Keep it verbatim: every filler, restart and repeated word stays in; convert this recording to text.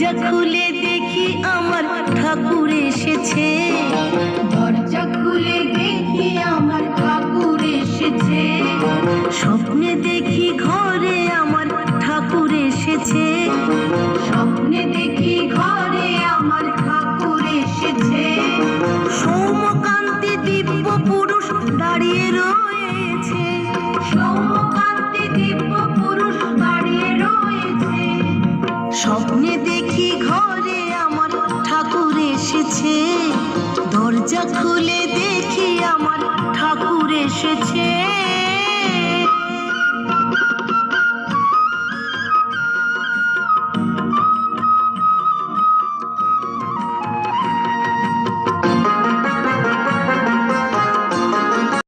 দরজা খুলে দেখি আমার ঠাকুর এসেছে, দরজা খুলে দেখি আমার ঠাকুর এসেছে। স্বপ্নে দেখি ঘরে আমার ঠাকুর এসেছে, স্বপ্নে দেখি ঘরে আমার ঠাকুর এসেছে। সৌমকান্তি দিব্য পুরুষ দাঁড়িয়ে রয়েছে, সৌমকান্তি দিব্য পুরুষ দাঁড়িয়ে রয়েছে। স্বপ্নে দেখি ঘরে আমার ঠাকুর এসেছে, দরজা খুলে দেখি আমার ঠাকুর এসেছে।